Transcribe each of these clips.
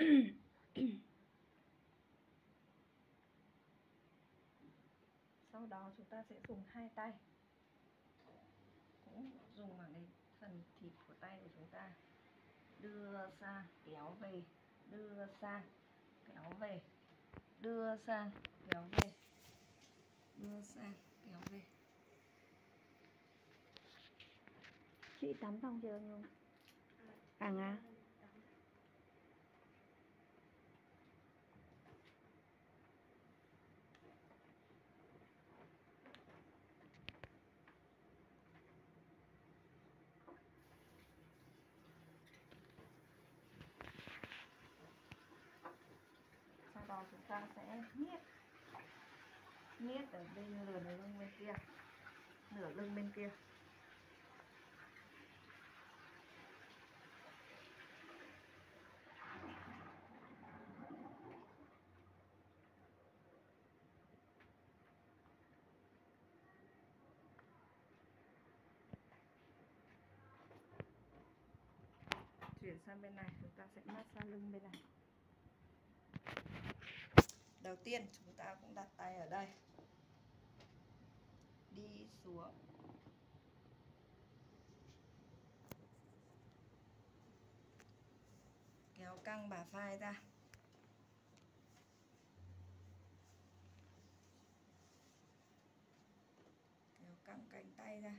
Sau đó chúng ta sẽ dùng hai tay, cũng dùng vào cái phần thịt của tay của chúng ta, đưa sang kéo về, đưa sang kéo về, đưa sang kéo về, đưa sang kéo về. Chị tắm xong chưa Nhung? À. Sau đó chúng ta sẽ niết ở bên nửa lưng bên kia, nửa lưng bên kia. Chuyển sang bên này, chúng ta sẽ massage lưng bên này. Đầu tiên chúng ta cũng đặt tay ở đây, đi xuống, kéo căng bả vai ra, kéo căng cánh tay ra,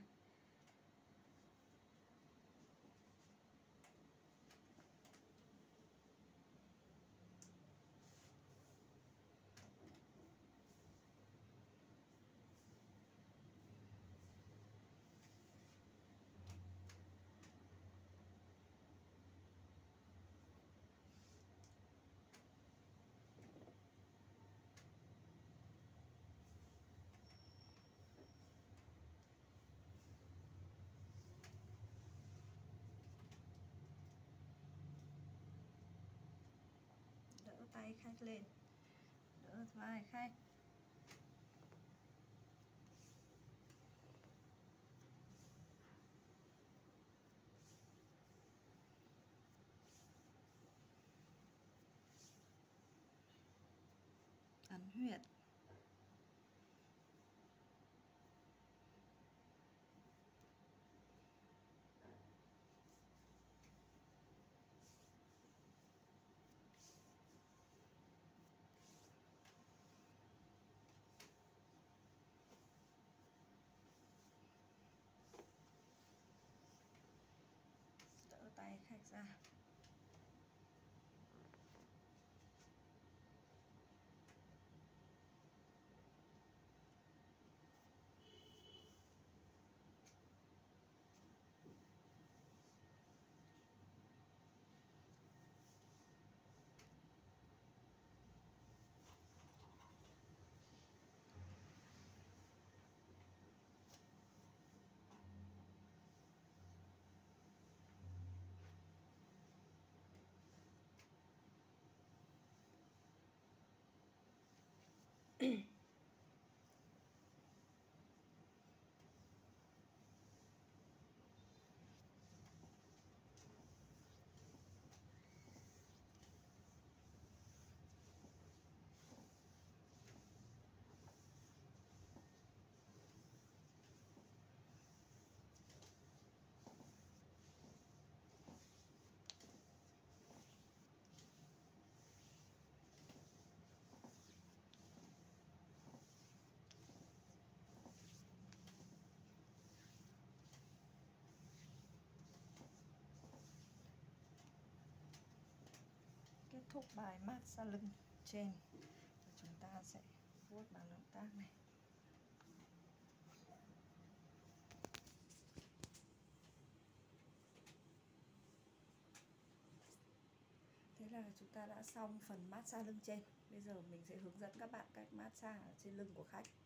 đỡ tay khách lên, đỡ vai khách. Ấn huyệt. Đỡ tay khách ra. Kết thúc bài massage lưng trên, chúng ta sẽ vuốt bằng động tác này. Thế là chúng ta đã xong phần massage lưng trên. Bây giờ mình sẽ hướng dẫn các bạn cách massage ở trên lưng của khách.